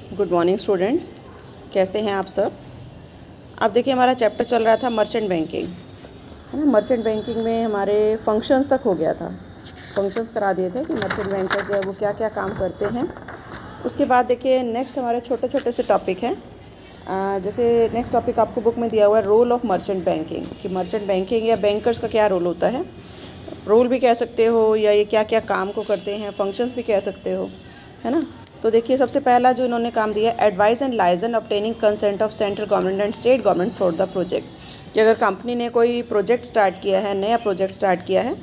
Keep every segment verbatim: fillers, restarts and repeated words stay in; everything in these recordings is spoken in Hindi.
गुड मॉर्निंग स्टूडेंट्स, कैसे हैं आप सब। अब देखिए हमारा चैप्टर चल रहा था मर्चेंट बैंकिंग, है ना। मर्चेंट बैंकिंग में हमारे फंक्शंस तक हो गया था, फंक्शंस करा दिए थे कि मर्चेंट बैंकर जो है वो क्या क्या काम करते हैं। उसके बाद देखिए नेक्स्ट हमारे छोटे छोटे से टॉपिक हैं। जैसे नेक्स्ट टॉपिक आपको बुक में दिया हुआ है रोल ऑफ मर्चेंट बैंकिंग, कि मर्चेंट बैंकिंग या बैंकर्स का क्या रोल होता है। रोल भी कह सकते हो या ये क्या क्या काम को करते हैं, फंक्शंस भी कह सकते हो, है ना। तो देखिए सबसे पहला जो इन्होंने काम दिया है, advice and liaison obtaining consent of central government and state government for the project. कि अगर कंपनी ने कोई प्रोजेक्ट स्टार्ट किया है, नया प्रोजेक्ट स्टार्ट किया है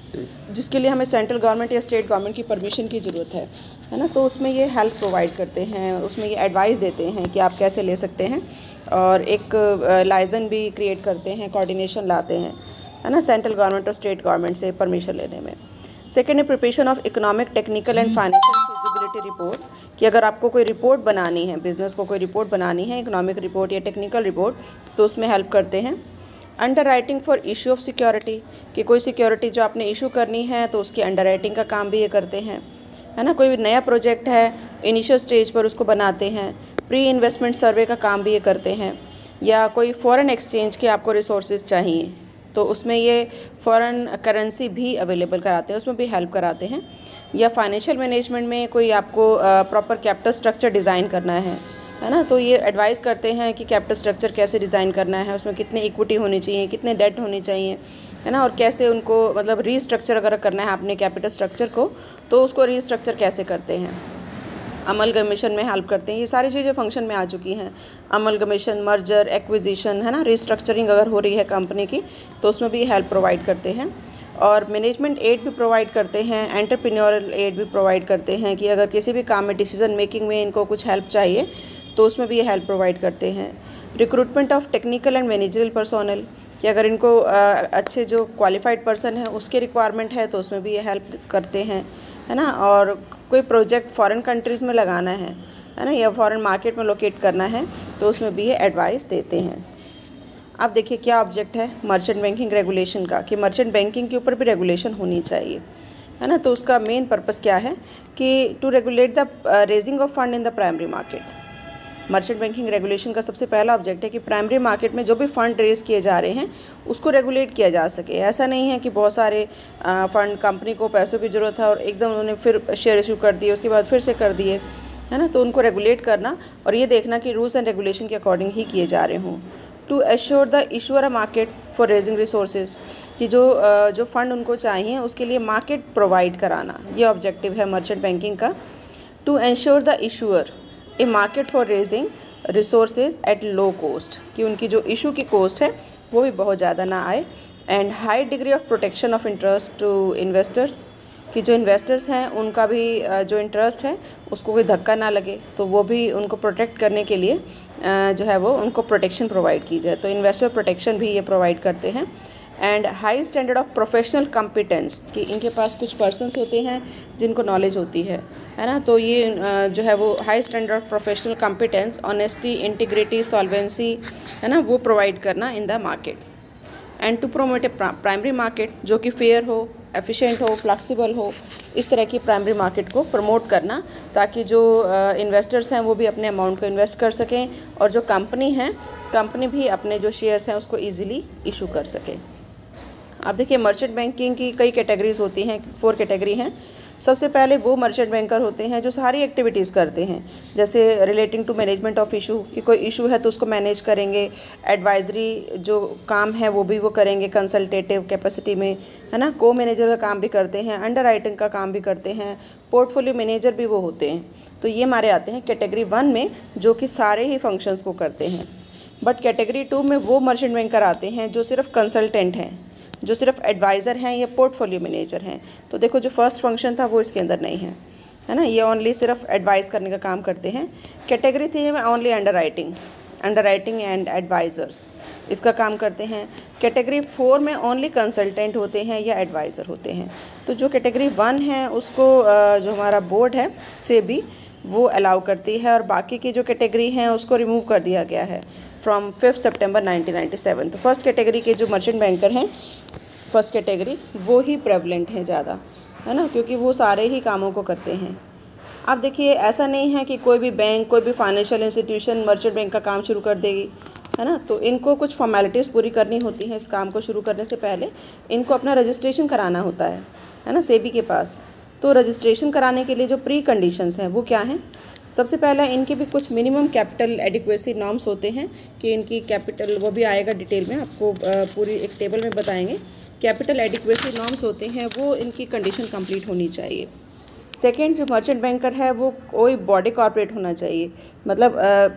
जिसके लिए हमें सेंट्रल गवर्नमेंट या स्टेट गवर्नमेंट की परमिशन की ज़रूरत है है ना, तो उसमें ये हेल्प प्रोवाइड करते हैं, उसमें ये एडवाइस देते हैं कि आप कैसे ले सकते हैं, और एक लाइजन भी क्रिएट करते हैं, कोऑर्डिनेशन लाते हैं, है ना, सेंट्रल गवर्नमेंट और स्टेट गवर्नमेंट से परमिशन लेने में। सेकेंड है preparation of economic, technical and financial feasibility report, कि अगर आपको कोई रिपोर्ट बनानी है, बिजनेस को कोई रिपोर्ट बनानी है, इकोनॉमिक रिपोर्ट या टेक्निकल रिपोर्ट, तो उसमें हेल्प करते हैं। Underwriting for issue of security, कि कोई सिक्योरिटी जो आपने इशू करनी है तो उसकी अंडर राइटिंग का काम भी ये करते हैं, है ना। कोई नया प्रोजेक्ट है, इनिशियल स्टेज पर उसको बनाते हैं। प्री इन्वेस्टमेंट सर्वे का काम भी ये करते हैं। या कोई फॉरेन एक्सचेंज के आपको रिसोर्सेज चाहिए तो उसमें ये फॉरेन करेंसी भी अवेलेबल कराते हैं, उसमें भी हेल्प कराते हैं। या फाइनेंशियल मैनेजमेंट में कोई आपको प्रॉपर कैपिटल स्ट्रक्चर डिज़ाइन करना है, है ना, तो ये एडवाइस करते हैं कि कैपिटल स्ट्रक्चर कैसे डिज़ाइन करना है, उसमें कितने इक्विटी होनी चाहिए, कितने डेट होनी चाहिए, है ना, और कैसे उनको मतलब रीस्ट्रक्चर अगर करना है अपने कैपिटल स्ट्रक्चर को तो उसको रीस्ट्रक्चर कैसे करते हैं। अमलगमेशन में हेल्प करते हैं। ये सारी चीज़ें फंक्शन में आ चुकी हैं। अमलगमेशन, मर्जर, एक्विजिशन, है ना, रिस्ट्रक्चरिंग अगर हो रही है कंपनी की तो उसमें भी हेल्प प्रोवाइड करते हैं। और मैनेजमेंट एड भी प्रोवाइड करते हैं, एंटरप्रेन्योरल एड भी प्रोवाइड करते हैं, कि अगर किसी भी काम में डिसीजन मेकिंग में इनको कुछ हेल्प चाहिए तो उसमें भी ये हेल्प प्रोवाइड करते हैं। Recruitment of technical and managerial personnel, कि अगर इनको अच्छे जो क्वालिफाइड पर्सन है उसके रिक्वायरमेंट है तो उसमें भी ये हेल्प करते हैं, है ना। और कोई प्रोजेक्ट फॉरेन कंट्रीज़ में लगाना है है ना, या फॉरेन मार्केट में लोकेट करना है तो उसमें भी ये एडवाइस देते हैं। अब देखिए क्या ऑब्जेक्ट है मर्चेंट बैंकिंग रेगुलेशन का, कि मर्चेंट बैंकिंग के ऊपर भी रेगुलेशन होनी चाहिए, है ना। तो उसका मेन पर्पस क्या है कि to regulate the raising of fund in the primary market. Merchant banking regulation का सबसे पहला ऑब्जेक्ट है कि प्राइमरी मार्केट में जो भी फ़ंड रेज़ किए जा रहे हैं उसको रेगुलेट किया जा सके। ऐसा नहीं है कि बहुत सारे फ़ंड, कंपनी को पैसों की ज़रूरत है और एकदम उन्होंने फिर शेयर इशू कर दिए, उसके बाद फिर से कर दिए, है ना। तो उनको रेगुलेट करना और ये देखना कि रूल्स एंड रेगुलेशन के अकॉर्डिंग ही किए जा रहे हों। To assure the issuer a market for raising resources, कि जो जो फ़ंड उनको चाहिए उसके लिए मार्केट प्रोवाइड कराना, ये ऑब्जेक्टिव है मर्चेंट बैंकिंग का। To ensure the issuer a market for raising resources at low cost, कि उनकी जो इशू की कॉस्ट है वो भी बहुत ज़्यादा ना आए। And high degree of protection of interest to investors, कि जो इन्वेस्टर्स हैं उनका भी जो इंटरेस्ट है उसको कोई धक्का ना लगे, तो वो भी उनको प्रोटेक्ट करने के लिए जो है वो उनको प्रोटेक्शन प्रोवाइड की जाए, तो इन्वेस्टर प्रोटेक्शन भी ये प्रोवाइड करते हैं। And high standard of professional competence, कि इनके पास कुछ पर्सन्स होते हैं जिनको नॉलेज होती है है ना, तो ये जो है वो high standard of professional competence, honesty, integrity, solvency, है ना, वो प्रोवाइड करना in the market. And to promote a primary market जो कि फेयर हो, एफिशिएंट हो, फ्लेक्सिबल हो, इस तरह की प्राइमरी मार्केट को प्रमोट करना, ताकि जो इन्वेस्टर्स हैं वो भी अपने अमाउंट को इन्वेस्ट कर सकें और जो कंपनी है कंपनी भी अपने जो शेयर्स हैं उसको ईजिली इशू कर सके। अब देखिए मर्चेंट बैंकिंग की कई कैटेगरीज होती हैं, फोर कैटेगरी हैं। सबसे पहले वो मर्चेंट बैंकर होते हैं जो सारी एक्टिविटीज़ करते हैं, जैसे relating to management of issue, कि कोई इशू है तो उसको मैनेज करेंगे, एडवाइजरी जो काम है वो भी वो करेंगे कंसल्टेटिव कैपेसिटी में, है ना, को मैनेजर का काम भी करते हैं, अंडर राइटिंग का काम भी करते हैं, पोर्टफोलियो मैनेजर भी वो होते हैं। तो ये हमारे आते हैं कैटेगरी वन में जो कि सारे ही फंक्शंस को करते हैं। बट कैटेगरी टू में वो मर्चेंट बैंकर आते हैं जो सिर्फ कंसल्टेंट हैं, जो सिर्फ एडवाइज़र हैं या पोर्टफोलियो मैनेजर हैं। तो देखो जो फर्स्ट फंक्शन था वो इसके अंदर नहीं है, है ना, ये ओनली सिर्फ एडवाइस करने का काम करते हैं। कैटेगरी थ्री में only underwriting underwriting and advisers इसका काम करते हैं। कैटेगरी फोर में ओनली कंसल्टेंट होते हैं या एडवाइज़र होते हैं। तो जो कैटेगरी वन है उसको जो हमारा बोर्ड है से भी वो अलाउ करती है, और बाकी की जो कैटेगरी हैं उसको रिमूव कर दिया गया है from fifth September nineteen ninety seven. तो फर्स्ट कैटेगरी के जो मर्चेंट बैंकर हैं, फर्स्ट कैटेगरी वो ही प्रेवलेंट हैं ज़्यादा, है ना, क्योंकि वो सारे ही कामों को करते हैं। अब देखिए ऐसा नहीं है कि कोई भी बैंक, कोई भी फाइनेंशियल इंस्टीट्यूशन मर्चेंट बैंक का काम शुरू कर देगी, है ना। तो इनको कुछ फॉर्मेलिटीज़ पूरी करनी होती हैं। इस काम को शुरू करने से पहले इनको अपना रजिस्ट्रेशन कराना होता है है ना, सेबी के पास। तो रजिस्ट्रेशन कराने के लिए जो प्री कंडीशंस हैं वो क्या हैं? सबसे पहला इनके भी कुछ मिनिमम कैपिटल एडिक्वेसी नॉर्म्स होते हैं कि इनकी कैपिटल, वो भी आएगा डिटेल में, आपको पूरी एक टेबल में बताएंगे। कैपिटल एडिक्वेसी नॉर्म्स होते हैं, वो इनकी कंडीशन कंप्लीट होनी चाहिए। सेकंड, जो मर्चेंट बैंकर है वो कोई बॉडी कॉर्पोरेट होना चाहिए, मतलब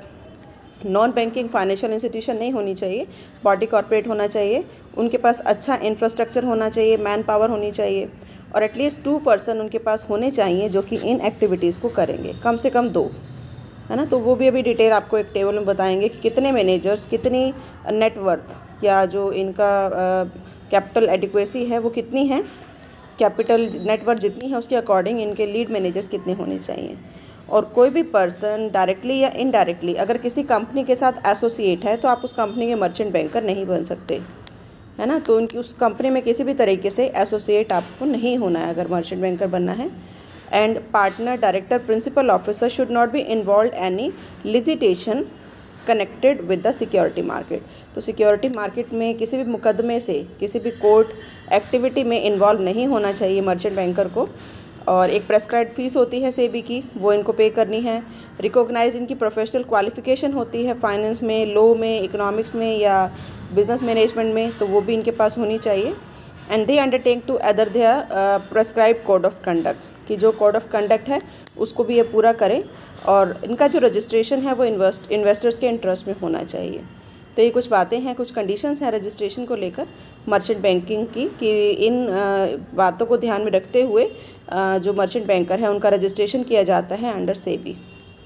नॉन बैंकिंग फाइनेंशियल इंस्टीट्यूशन नहीं होनी चाहिए, बॉडी कॉर्पोरेट होना चाहिए। उनके पास अच्छा इंफ्रास्ट्रक्चर होना चाहिए, मैन पावर होनी चाहिए, और एटलीस्ट टू पर्सन उनके पास होने चाहिए जो कि इन एक्टिविटीज़ को करेंगे, कम से कम दो, है ना। तो वो भी अभी डिटेल आपको एक टेबल में बताएंगे कि कितने मैनेजर्स, कितनी नेटवर्थ या जो इनका कैपिटल एडिक्वेसी है वो कितनी है, कैपिटल नेटवर्थ जितनी है उसके अकॉर्डिंग इनके लीड मैनेजर्स कितने होने चाहिए। और कोई भी पर्सन डायरेक्टली या इनडायरेक्टली अगर किसी कंपनी के साथ एसोसिएट है तो आप उस कंपनी के मर्चेंट बैंकर नहीं बन सकते, है ना। तो उनकी उस कंपनी में किसी भी तरीके से एसोसिएट आपको नहीं होना है अगर मर्चेंट बैंकर बनना है। And partner, director, principal officer should not be involve any litigation connected with the security market. तो सिक्योरिटी मार्केट में किसी भी मुकदमे से, किसी भी कोर्ट एक्टिविटी में इन्वॉल्व नहीं होना चाहिए मर्चेंट बैंकर को। और एक प्रेस्क्राइब्ड फीस होती है सेबी की, वो इनको पे करनी है। रिकॉग्नाइज इनकी प्रोफेशनल क्वालिफिकेशन होती है फाइनेंस में, लॉ में, इकोनॉमिक्स में या बिजनेस मैनेजमेंट में, तो वो भी इनके पास होनी चाहिए। And they undertake to adhere their prescribe code of conduct, कि जो कोड ऑफ कंडक्ट है उसको भी ये पूरा करें। और इनका जो रजिस्ट्रेशन है वो इन्वेस्ट इन्वेस्टर्स के इंटरेस्ट में होना चाहिए। तो ये कुछ बातें हैं, कुछ कंडीशंस हैं रजिस्ट्रेशन को लेकर मर्चेंट बैंकिंग की, कि इन बातों को ध्यान में रखते हुए जो मर्चेंट बैंकर है उनका रजिस्ट्रेशन किया जाता है अंडर सेबी।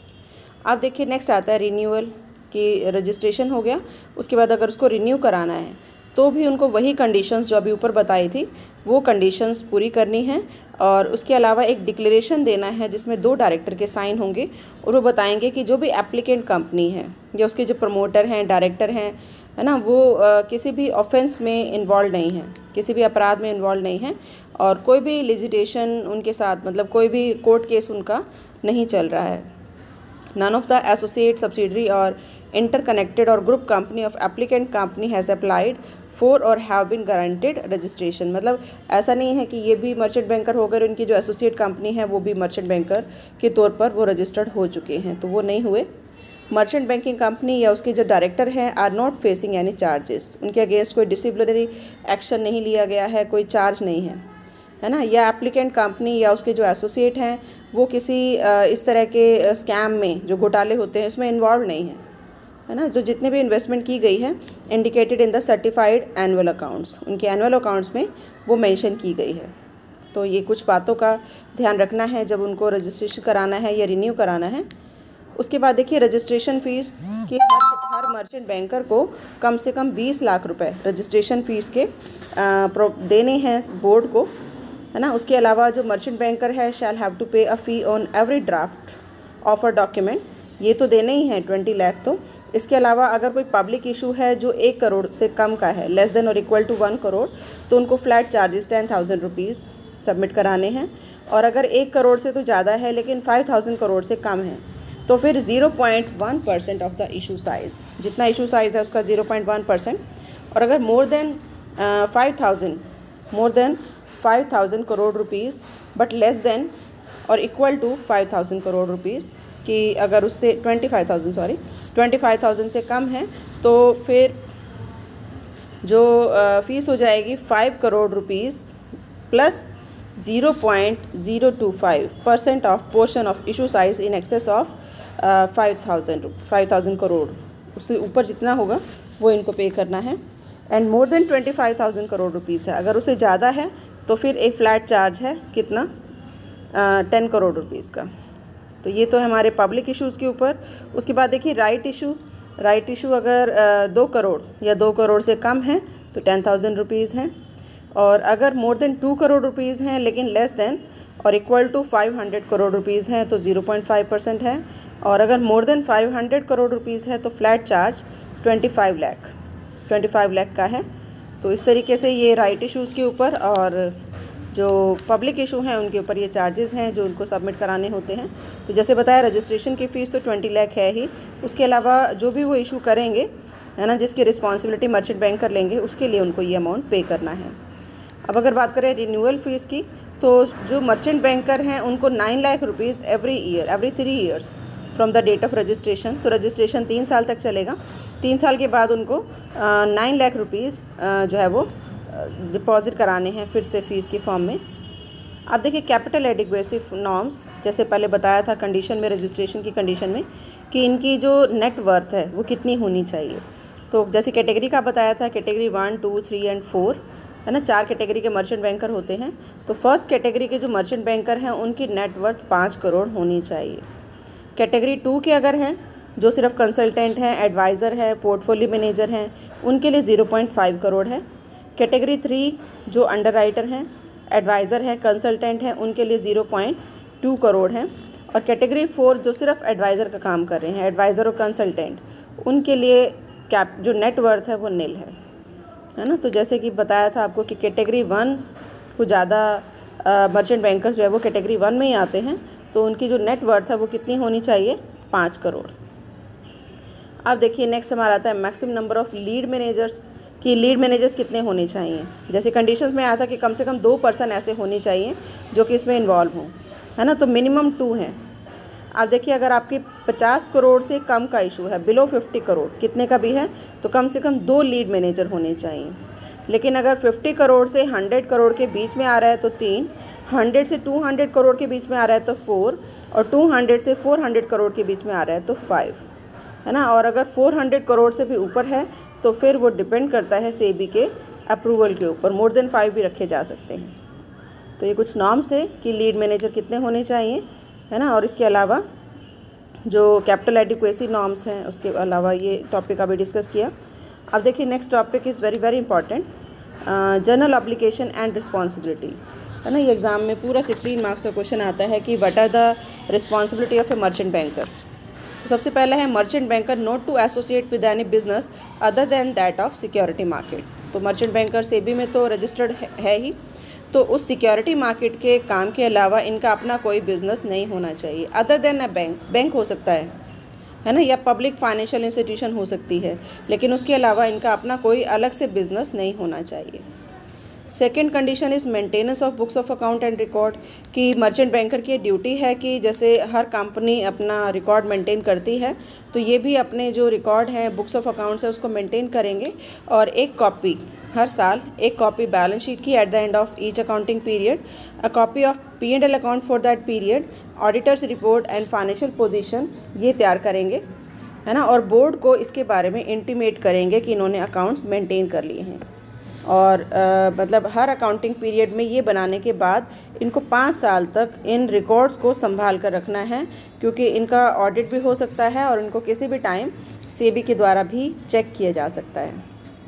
अब देखिए नेक्स्ट आता है रिन्यूअल, कि रजिस्ट्रेशन हो गया, उसके बाद अगर उसको रिन्यू कराना है तो भी उनको वही कंडीशंस जो अभी ऊपर बताई थी वो कंडीशंस पूरी करनी है। और उसके अलावा एक डिक्लेरेशन देना है जिसमें दो डायरेक्टर के साइन होंगे, और वो बताएंगे कि जो भी एप्लीकेंट कंपनी है या उसके जो प्रमोटर हैं, डायरेक्टर हैं, है ना, वो आ, किसी भी ऑफेंस में इन्वॉल्व नहीं है, किसी भी अपराध में इन्वॉल्व नहीं है, और कोई भी लिजिटेशन उनके साथ, मतलब कोई भी कोर्ट केस उनका नहीं चल रहा है। None of the associate, subsidiary और इंटरकनेक्टेड और group company of applicant company has applied for और हैव बीन गारंटेड रजिस्ट्रेशन। मतलब ऐसा नहीं है कि ये भी मर्चेंट बैंकर हो गए, उनकी जो एसोसिएट कंपनी है वो भी मर्चेंट बैंकर के तौर पर वो रजिस्टर्ड हो चुके हैं, तो वो नहीं हुए। मर्चेंट बैंकिंग कंपनी या उसके जो डायरेक्टर हैं are not facing any charges, उनके अगेंस्ट कोई डिसिप्लिनरी एक्शन नहीं लिया गया है, कोई चार्ज नहीं है, है ना। या एप्लीकेंट कंपनी या उसके जो एसोसिएट हैं वो किसी इस तरह के स्कैम में, जो घोटाले होते हैं, उसमें इन्वॉल्व नहीं है, है ना। जो जितने भी इन्वेस्टमेंट की गई है indicated in the certified annual accounts, उनके एनुअल अकाउंट्स में वो मेंशन की गई है। तो ये कुछ बातों का ध्यान रखना है जब उनको रजिस्ट्रेशन कराना है या रिन्यू कराना है। उसके बाद देखिए रजिस्ट्रेशन फ़ीस कि हर हर मर्चेंट बैंकर को कम से कम बीस लाख रुपए रजिस्ट्रेशन फ़ीस के देने हैं बोर्ड को, है ना। उसके अलावा जो मर्चेंट बैंकर है शैल have to pay a fee on every draft of a document, ये तो देने ही हैं ट्वेंटी लाख। तो इसके अलावा अगर कोई पब्लिक इशू है जो एक करोड़ से कम का है, लेस देन और इक्वल टू वन करोड़, तो उनको flat charges ten thousand rupees submit कराने हैं। और अगर एक करोड़ से तो ज़्यादा है लेकिन फाइव थाउजेंड करोड़ से कम है तो फिर zero point one percent of the issue size, जितना इशू साइज़ है उसका ज़ीरो पॉइंट वन परसेंट। और अगर more than five thousand more than five thousand crore rupees but less than और equal to five thousand crore rupees, कि अगर उससे twenty five thousand sorry twenty five thousand से कम है तो फिर जो फ़ीस हो जाएगी five crore rupees plus zero point zero to five percent of portion of issue size in excess of five thousand five thousand crore, उससे ऊपर जितना होगा वो इनको पे करना है। And more than twenty five thousand crore rupees है, अगर उससे ज़्यादा है तो फिर एक फ़्लैट चार्ज है कितना, टेन करोड़ रुपीज़ का। तो ये तो है हमारे पब्लिक इश्यूज़ के ऊपर। उसके बाद देखिए राइट इशू, राइट इशू अगर दो करोड़ या दो करोड़ से कम है तो टेन थाउजेंड रुपीज़ हैं। और अगर more than two crore rupees हैं लेकिन लेस देन और equal to five hundred crore rupees हैं तो ज़ीरो पॉइंट फाइव परसेंट है। और अगर more than five hundred crore rupees है तो flat charge twenty five lakh twenty five lakh का है। तो इस तरीके से ये राइट इश्यूज़ के ऊपर। और जो पब्लिक इशू हैं उनके ऊपर ये चार्जेस हैं जो उनको सबमिट कराने होते हैं। तो जैसे बताया रजिस्ट्रेशन की फ़ीस तो ट्वेंटी लाख है ही, उसके अलावा जो भी वो इशू करेंगे है ना, जिसकी रिस्पॉन्सिबिलिटी मर्चेंट बैंकर लेंगे, उसके लिए उनको ये अमाउंट पे करना है। अब अगर बात करें रिन्यूअल फ़ीस की, तो जो मर्चेंट बैंकर हैं उनको nine lakh rupees every year every three years from the date of registration. तो रजिस्ट्रेशन तीन साल तक चलेगा, तीन साल के बाद उनको नाइन लाख रुपीज़ जो है वो डिपॉज़िट कराने हैं फिर से फ़ीस की फॉर्म में। अब देखिए कैपिटल एडिक्वेसी नॉर्म्स, जैसे पहले बताया था कंडीशन में, रजिस्ट्रेशन की कंडीशन में, कि इनकी जो नेट वर्थ है वो कितनी होनी चाहिए। तो जैसे कैटेगरी का बताया था, category one two three and four है ना, चार कैटेगरी के मर्चेंट बैंकर होते हैं। तो फर्स्ट कैटेगरी के जो मर्चेंट बैंकर हैं उनकी नेट वर्थ पाँच करोड़ होनी चाहिए। कैटेगरी टू के अगर हैं, जो सिर्फ कंसल्टेंट हैं, एडवाइज़र हैं, पोर्टफोलियो मैनेजर हैं, उनके लिए ज़ीरो पॉइंट फाइव करोड़ है। कैटेगरी थ्री जो अंडर राइटर हैं, एडवाइज़र हैं, कंसल्टेंट हैं, उनके लिए ज़ीरो पॉइंट टू करोड़ हैं। और कैटेगरी फोर जो सिर्फ एडवाइज़र का काम कर रहे हैं, एडवाइज़र और कंसल्टेंट, उनके लिए कैप जो नेट वर्थ है वो नील है है ना। तो जैसे कि बताया था आपको कि कैटेगरी वन को ज़्यादा मर्चेंट बैंकर्स जो है वो कैटेगरी वन में ही आते हैं, तो उनकी जो नेट वर्थ है वो कितनी होनी चाहिए, पाँच करोड़। अब देखिए नेक्स्ट हमारा आता है maximum number of lead managers, कि लीड मैनेजर्स कितने होने चाहिए। जैसे कंडीशंस में आया था कि कम से कम दो पर्सन ऐसे होने चाहिए जो कि इसमें इन्वॉल्व हों, है ना। तो मिनिमम टू हैं। अब देखिए अगर आपकी पचास करोड़ से कम का इशू है, बिलो फिफ्टी करोड़ कितने का भी है, तो कम से कम दो लीड मैनेजर होने चाहिए। लेकिन अगर फिफ्टी करोड़ से हंड्रेड करोड़ के बीच में आ रहा है तो तीन, हंड्रेड से टू हंड्रेड करोड़ के बीच में आ रहा है तो फोर, और टू हंड्रेड से फोर हंड्रेड करोड़ के बीच में आ रहा है तो फाइव, है ना। और अगर फोर हंड्रेड करोड़ से भी ऊपर है तो फिर वो डिपेंड करता है सेबी के अप्रूवल के ऊपर, मोर देन फाइव भी रखे जा सकते हैं। तो ये कुछ नॉर्म्स थे कि लीड मैनेजर कितने होने चाहिए, है ना। और इसके अलावा जो कैपिटल एडिक्वेसी नॉर्म्स हैं उसके अलावा ये टॉपिक अभी डिस्कस किया। अब देखिए next topic is very very important, general obligation and responsibility, है ना। ये एग्ज़ाम में पूरा सिक्सटीन मार्क्स का क्वेश्चन आता है कि what are the responsibility of a merchant banker. तो सबसे पहला है merchant banker not to associate with any business other than that of security market. तो मर्चेंट बैंकर सेबी में तो रजिस्टर्ड है ही, तो उस सिक्योरिटी मार्केट के काम के अलावा इनका अपना कोई बिज़नेस नहीं होना चाहिए। Other than a bank, bank हो सकता है है ना, या पब्लिक फाइनेंशियल इंस्टीट्यूशन हो सकती है, लेकिन उसके अलावा इनका अपना कोई अलग से बिज़नेस नहीं होना चाहिए। Second condition is maintenance of books of account and record, कि मर्चेंट बैंकर की ड्यूटी है कि जैसे हर कंपनी अपना रिकॉर्ड मेंटेन करती है, तो ये भी अपने जो रिकॉर्ड हैं, बुक्स ऑफ अकाउंट्स है, उसको मेंटेन करेंगे। और एक कॉपी हर साल, एक कॉपी बैलेंस शीट की at the end of each accounting period, a copy of P and L account for that period, auditors report and financial position, ये तैयार करेंगे, है ना। और बोर्ड को इसके बारे में इंटीमेट करेंगे कि इन्होंने अकाउंट्स मेंटेन कर लिए हैं। और आ, मतलब हर अकाउंटिंग पीरियड में ये बनाने के बाद इनको पाँच साल तक इन रिकॉर्ड्स को संभाल कर रखना है, क्योंकि इनका ऑडिट भी हो सकता है और इनको किसी भी टाइम सेबी के द्वारा भी चेक किया जा सकता है।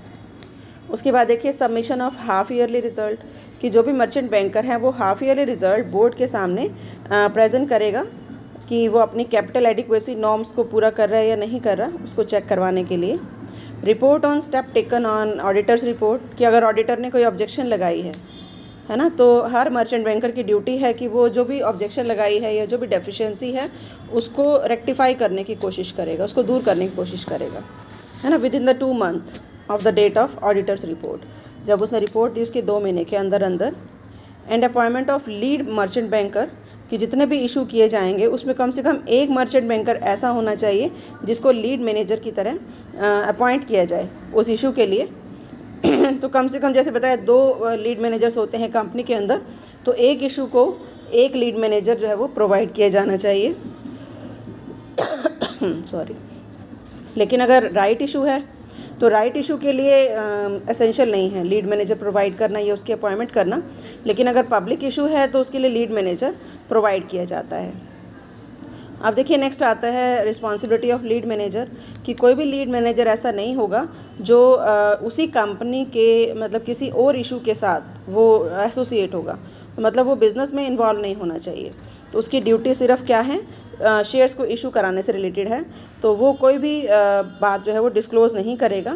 उसके बाद देखिए submission of half yearly result, कि जो भी मर्चेंट बैंकर हैं वो हाफ ईयरली रिज़ल्ट बोर्ड के सामने प्रेजेंट करेगा कि वो अपनी कैपिटल एडिक्वेसी नॉर्म्स को पूरा कर रहा है या नहीं कर रहा, उसको चेक करवाने के लिए। Report on step taken on auditors report, कि अगर ऑडिटर ने कोई ऑब्जेक्शन लगाई है है ना, तो हर मर्चेंट बैंकर की ड्यूटी है कि वो जो भी ऑब्जेक्शन लगाई है या जो भी डेफिशिएंसी है उसको रेक्टिफाई करने की कोशिश करेगा, उसको दूर करने की कोशिश करेगा, है ना, within the two month of the date of auditors report. जब उसने रिपोर्ट दी उसके दो महीने के अंदर अंदर। And appointment of lead merchant banker, कि जितने भी इशू किए जाएंगे उसमें कम से कम एक मर्चेंट बैंकर ऐसा होना चाहिए जिसको लीड मैनेजर की तरह अपॉइंट किया जाए उस इशू के लिए। तो कम से कम जैसे बताया दो लीड मैनेजर्स होते हैं कंपनी के अंदर, तो एक इशू को एक लीड मैनेजर जो है वो प्रोवाइड किया जाना चाहिए। सॉरी। लेकिन अगर राइट इशू है तो राइट इशू के लिए एसेंशियल नहीं है लीड मैनेजर प्रोवाइड करना या उसकी अपॉइंटमेंट करना, लेकिन अगर पब्लिक इशू है तो उसके लिए लीड मैनेजर प्रोवाइड किया जाता है। अब देखिए नेक्स्ट आता है रिस्पॉन्सिबिलिटी ऑफ लीड मैनेजर, कि कोई भी लीड मैनेजर ऐसा नहीं होगा जो आ, उसी कंपनी के मतलब किसी और इशू के साथ वो एसोसिएट होगा, तो मतलब वो बिज़नेस में इन्वॉल्व नहीं होना चाहिए। तो उसकी ड्यूटी सिर्फ क्या है, शेयर्स को इशू कराने से रिलेटेड है, तो वो कोई भी आ, बात जो है वो डिस्क्लोज़ नहीं करेगा।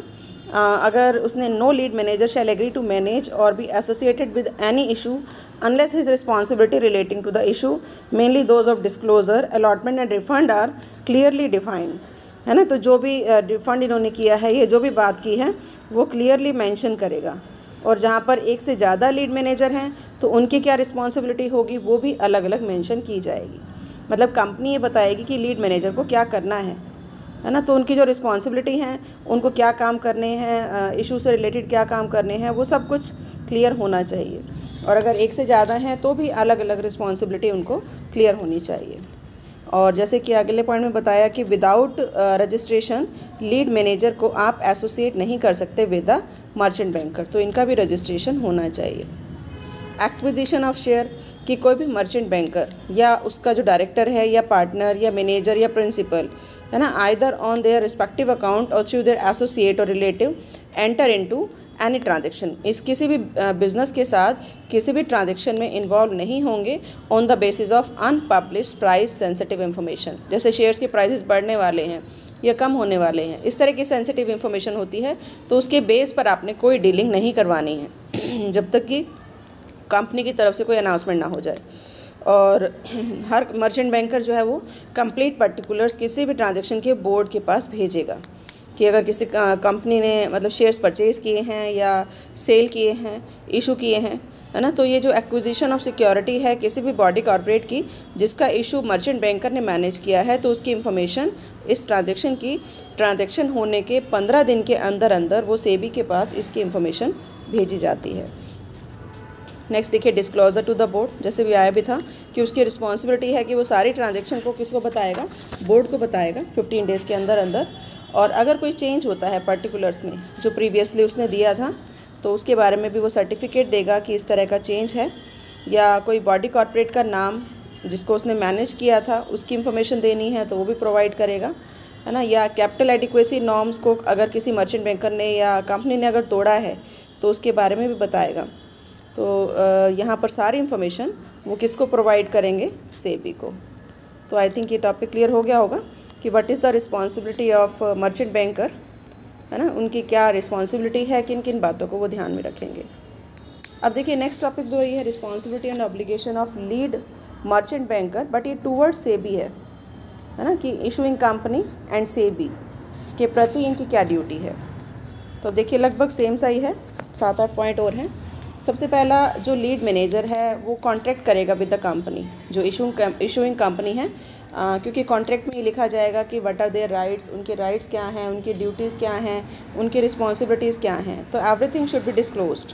अगर उसने no lead manager shall agree to manage और be associated with any issue unless his responsibility relating to the issue mainly those of disclosure allotment and refund are clearly defined, है ना। तो जो भी रिफंड इन्होंने किया है, ये जो भी बात की है वो क्लियरली मेंशन करेगा। और जहाँ पर एक से ज़्यादा लीड मैनेजर हैं तो उनकी क्या रिस्पॉन्सिबिलिटी होगी वो भी अलग अलग मेंशन की जाएगी। मतलब कंपनी ये बताएगी कि लीड मैनेजर को क्या करना है, है ना। तो उनकी जो रिस्पॉन्सिबिलिटी हैं, उनको क्या काम करने हैं, इशू से रिलेटेड क्या काम करने हैं, वो सब कुछ क्लियर होना चाहिए। और अगर एक से ज़्यादा हैं तो भी अलग अलग रिस्पॉन्सिबिलिटी उनको क्लियर होनी चाहिए। और जैसे कि अगले पॉइंट में बताया कि विदाउट रजिस्ट्रेशन लीड मैनेजर को आप एसोसिएट नहीं कर सकते विद द मर्चेंट बैंकर, तो इनका भी रजिस्ट्रेशन होना चाहिए। एक्विजिशन ऑफ शेयर, कि कोई भी मर्चेंट बैंकर या उसका जो डायरेक्टर है या पार्टनर या मैनेजर या प्रिंसिपल, है ना, either on their respective account और थ्रू देयर एसोसिएट और relative enter into any transaction, इस किसी भी बिजनेस के साथ किसी भी ट्रांजेक्शन में इन्वॉल्व नहीं होंगे on the basis of unpublished price sensitive information. जैसे शेयर्स के प्राइसेस बढ़ने वाले हैं या कम होने वाले हैं, इस तरह की सेंसिटिव इन्फॉर्मेशन होती है, तो उसके बेस पर आपने कोई डीलिंग नहीं करवानी है जब तक कि कंपनी की तरफ से कोई अनाउंसमेंट ना हो जाए। और हर मर्चेंट बैंकर जो है वो कंप्लीट पर्टिकुलर्स किसी भी ट्रांजैक्शन के बोर्ड के पास भेजेगा कि अगर किसी कंपनी ने मतलब शेयर्स परचेज़ किए हैं या सेल किए हैं, इशू किए हैं, है ना, तो ये जो एक्विजिशन ऑफ सिक्योरिटी है किसी भी बॉडी कॉर्पोरेट की जिसका इशू मर्चेंट बैंकर ने मैनेज किया है, तो उसकी इन्फॉर्मेशन इस ट्रांजैक्शन की ट्रांजैक्शन होने के पंद्रह दिन के अंदर अंदर वो सेबी के पास इसकी इन्फॉर्मेशन भेजी जाती है। नेक्स्ट देखिए डिस्क्लोजर टू द बोर्ड, जैसे भी आया भी था कि उसकी रिस्पॉन्सिबिलिटी है कि वो सारी ट्रांजैक्शन को किसको बताएगा, बोर्ड को बताएगा फिफ्टीन डेज़ के अंदर अंदर। और अगर कोई चेंज होता है पर्टिकुलर्स में जो प्रीवियसली उसने दिया था, तो उसके बारे में भी वो सर्टिफिकेट देगा कि इस तरह का चेंज है। या कोई बॉडी कॉर्पोरेट का नाम जिसको उसने मैनेज किया था उसकी इन्फॉर्मेशन देनी है तो वो भी प्रोवाइड करेगा, है ना। या कैपिटल एडिक्वेसी नॉर्म्स को अगर किसी मर्चेंट बैंकर ने या कंपनी ने अगर तोड़ा है तो उसके बारे में भी बताएगा। तो यहाँ पर सारी इन्फॉर्मेशन वो किसको प्रोवाइड करेंगे, सेबी को। तो आई थिंक ये टॉपिक क्लियर हो गया होगा कि what is the responsibility of merchant banker, है ना, उनकी क्या रिस्पॉन्सिबिलिटी है, किन किन बातों को वो ध्यान में रखेंगे। अब देखिए नेक्स्ट टॉपिक जो ये है responsibility and obligation of lead merchant banker, but ये टूवर्ड्स सेबी है, है ना, कि इशूइंग कंपनी एंड सेबी के प्रति इनकी क्या ड्यूटी है। तो देखिए लगभग सेम सा ही है, सात आठ पॉइंट और हैं। सबसे पहला जो लीड मैनेजर है वो कॉन्ट्रैक्ट करेगा विद द कंपनी, जो इशू इशूइंग कंपनी है, आ, क्योंकि कॉन्ट्रैक्ट में ये लिखा जाएगा कि व्हाट आर देयर राइट्स, उनके राइट्स क्या हैं, उनकी ड्यूटीज़ क्या हैं, उनकी रिस्पॉन्सिबिलिटीज़ क्या हैं। तो एवरीथिंग शुड बी डिस्क्लोज्ड।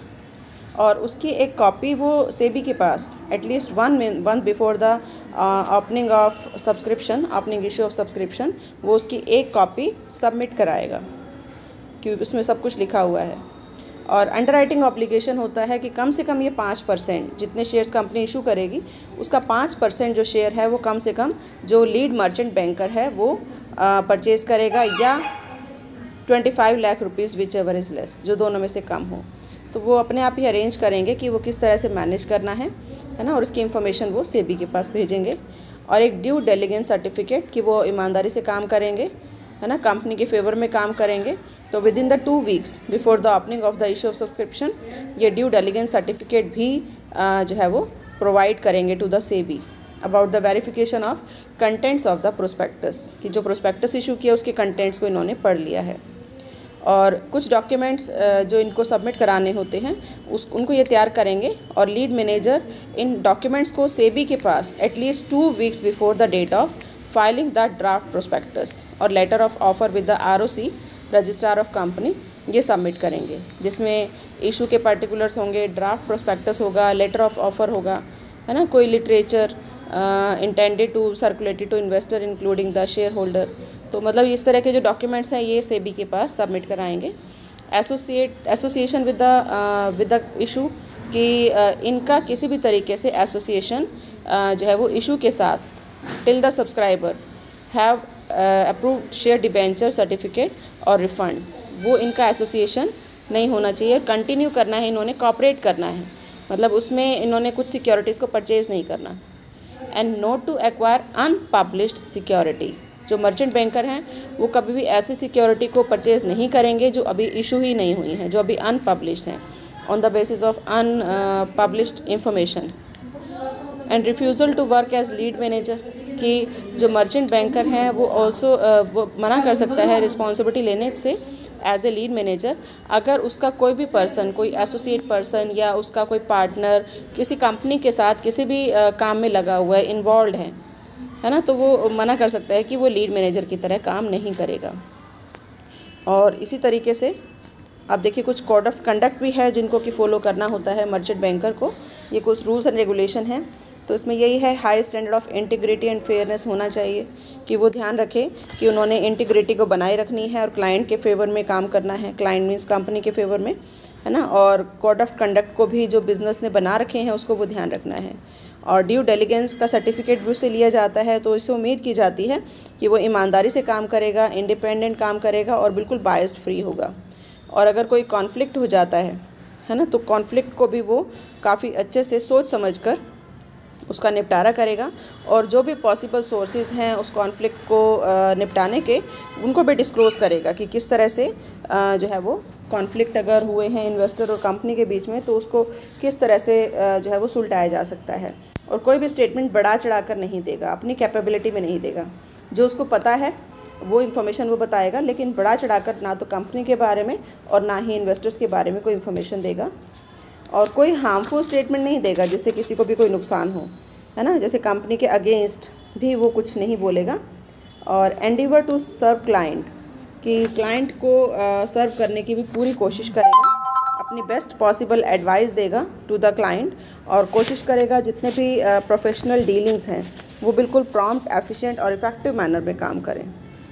और उसकी एक कॉपी वो सेबी के पास at least one one before the opening of subscription, opening issue of subscription, वो उसकी एक कॉपी सबमिट कराएगा क्योंकि उसमें सब कुछ लिखा हुआ है। और अंडरराइटिंग ऑब्लिगेशन होता है कि कम से कम ये पाँच परसेंट जितने शेयर्स कंपनी इशू करेगी उसका पाँच परसेंट जो शेयर है वो कम से कम जो लीड मर्चेंट बैंकर है वो परचेज़ करेगा, या पच्चीस lakh rupees whichever is less, जो दोनों में से कम हो। तो वो अपने आप ही अरेंज करेंगे कि वो किस तरह से मैनेज करना है, है ना, और उसकी इन्फॉर्मेशन वो सेबी के पास भेजेंगे। और एक ड्यू डिलिजेंस सर्टिफिकेट कि वो ईमानदारी से काम करेंगे, है ना, कंपनी के फेवर में काम करेंगे। तो within the two weeks before the opening of the issue of subscription ये ड्यू डिलिजेंस सर्टिफिकेट भी आ, जो है वो प्रोवाइड करेंगे to the SEBI about the verification of contents of the prospectus, कि जो प्रोस्पेक्टस इशू किया उसके कंटेंट्स को इन्होंने पढ़ लिया है। और कुछ डॉक्यूमेंट्स जो इनको सबमिट कराने होते हैं उस उनको ये तैयार करेंगे। और लीड मैनेजर इन डॉक्यूमेंट्स को सेबी के पास at least two weeks before the date of filing the draft prospectus और letter of offer with the ROC registrar of company ये सबमिट करेंगे, जिसमें इशू के पर्टिकुलर्स होंगे, ड्राफ्ट प्रोस्पेक्टस होगा, लेटर ऑफ ऑफर होगा, है ना, कोई literature intended to circulated to investor including the shareholder. तो मतलब इस तरह के जो डॉक्यूमेंट्स हैं ये सेबी के पास सबमिट कराएंगे। Associate association with the with the issue कि uh, इनका किसी भी तरीके से एसोसिएशन uh, जो है वो इशू के साथ till the subscriber have approved share debenture certificate और रिफंड, वो इनका एसोसिएशन नहीं होना चाहिए। कंटिन्यू करना है इन्होंने, कॉपरेट करना है, मतलब उसमें इन्होंने कुछ सिक्योरिटीज़ को परचेज़ नहीं करना। And not to acquire unpublished security, जो मर्चेंट बैंकर हैं वो कभी भी ऐसी सिक्योरिटी को परचेज़ नहीं करेंगे जो अभी इशू ही नहीं हुई हैं, जो अभी अनपब्लिश्ड हैं, on the basis of unpublished information. And refusal to work as lead manager, कि जो मर्चेंट बैंकर हैं वो ऑल्सो वो मना कर सकता है रिस्पॉन्सिबिलिटी लेने से एज ए लीड मैनेजर, अगर उसका कोई भी पर्सन, कोई एसोसिएट पर्सन या उसका कोई पार्टनर किसी कंपनी के साथ किसी भी uh, काम में लगा हुआ है, इन्वॉल्व है है ना, तो वो मना कर सकता है कि वो लीड मैनेजर की तरह काम नहीं करेगा। और इसी तरीके से आप देखिए कुछ कोड ऑफ कंडक्ट भी है जिनको कि फ़ॉलो करना होता है मर्चेंट बैंकर को। ये कुछ रूल्स एंड रेगुलेशन हैं, तो इसमें यही है high standard of integrity and fairness होना चाहिए, कि वो ध्यान रखें कि उन्होंने इंटीग्रिटी को बनाए रखनी है और क्लाइंट के फेवर में काम करना है, क्लाइंट मीन्स कंपनी के फेवर में, है ना। और कोड ऑफ कंडक्ट को भी जो बिज़नेस ने बना रखे हैं उसको वो ध्यान रखना है। और ड्यू डेलिगेंस का सर्टिफिकेट भी उससे लिया जाता है, तो इससे उम्मीद की जाती है कि वो ईमानदारी से काम करेगा, इंडिपेंडेंट काम करेगा और बिल्कुल बायस्ड फ्री होगा। और अगर कोई कॉन्फ्लिक्ट हो जाता है है ना, तो कॉन्फ्लिक्ट को भी वो काफ़ी अच्छे से सोच समझकर उसका निपटारा करेगा, और जो भी पॉसिबल सोर्सेज हैं उस कॉन्फ्लिक्ट को निपटाने के उनको भी डिस्क्लोज़ करेगा कि किस तरह से जो है वो कॉन्फ्लिक्ट अगर हुए हैं इन्वेस्टर और कंपनी के बीच में तो उसको किस तरह से जो है वो सुलझाया जा सकता है। और कोई भी स्टेटमेंट बढ़ा चढ़ा कर नहीं देगा, अपनी कैपेबिलिटी में नहीं देगा, जो उसको पता है वो इन्फॉर्मेशन वो बताएगा, लेकिन बढ़ा चढ़ाकर ना तो कंपनी के बारे में और ना ही इन्वेस्टर्स के बारे में कोई इन्फॉर्मेशन देगा। और कोई हार्मफुल स्टेटमेंट नहीं देगा जिससे किसी को भी कोई नुकसान हो, है ना, जैसे कंपनी के अगेंस्ट भी वो कुछ नहीं बोलेगा। और एंडीवर टू सर्व क्लाइंट, कि क्लाइंट को सर्व करने की भी पूरी कोशिश करेगा, अपनी बेस्ट पॉसिबल एडवाइस देगा टू द क्लाइंट, और कोशिश करेगा जितने भी प्रोफेशनल डीलिंग्स हैं वो बिल्कुल प्रॉम्प्ट, एफिशिएंट और इफ़ेक्टिव मैनर में काम करें,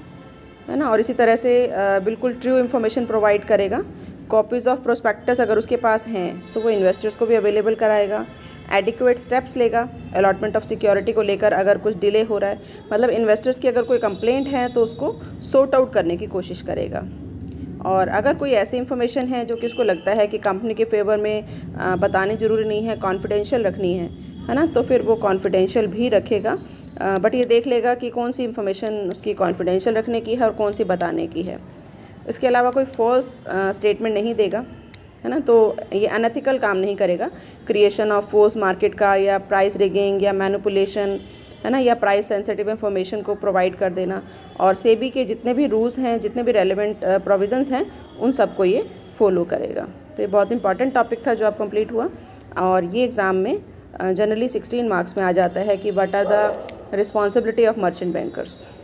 है ना। और इसी तरह से बिल्कुल ट्रू इन्फॉर्मेशन प्रोवाइड करेगा। कॉपीज़ ऑफ प्रोस्पेक्टस अगर उसके पास हैं तो वो इन्वेस्टर्स को भी अवेलेबल कराएगा। एडिक्वेट स्टेप्स लेगा अलॉटमेंट ऑफ सिक्योरिटी को लेकर, अगर कुछ डिले हो रहा है, मतलब इन्वेस्टर्स की अगर कोई कंप्लेंट है तो उसको सॉर्ट आउट करने की कोशिश करेगा। और अगर कोई ऐसी इन्फॉर्मेशन है जो कि उसको लगता है कि कंपनी के फेवर में बतानी ज़रूरी नहीं है, कॉन्फिडेंशियल रखनी है, है ना, तो फिर वो कॉन्फिडेंशियल भी रखेगा, बट ये देख लेगा कि कौन सी इन्फॉर्मेशन उसकी कॉन्फिडेंशियल रखने की है और कौन सी बताने की है। इसके अलावा कोई फॉल्स स्टेटमेंट नहीं देगा, है ना, तो ये अनएथिकल काम नहीं करेगा, क्रिएशन ऑफ फॉल्स मार्केट का या प्राइस रिगिंग या मैनिपुलेशन, है ना, या प्राइस सेंसिटिव इन्फॉर्मेशन को प्रोवाइड कर देना। और सेबी के जितने भी रूल्स हैं, जितने भी रेलेवेंट प्रोविजंस हैं, उन सबको ये फॉलो करेगा। तो ये बहुत इंपॉर्टेंट टॉपिक था जो अब कंप्लीट हुआ, और ये एग्ज़ाम में जनरली सिक्सटीन मार्क्स में आ जाता है कि what are the responsibility of merchant bankers.